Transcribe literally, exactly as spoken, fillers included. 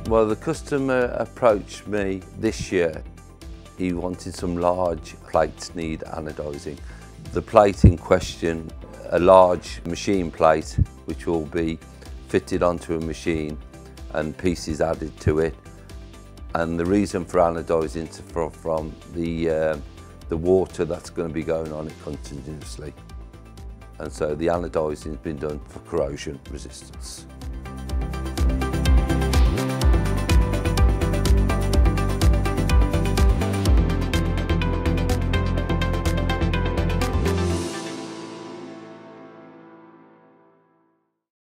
Well, the customer approached me this year. He wanted some large plates need anodising. The plate in question, a large machine plate which will be fitted onto a machine and pieces added to it. And the reason for anodising is from, from the, uh, the water that's going to be going on it continuously. And so the anodising has been done for corrosion resistance.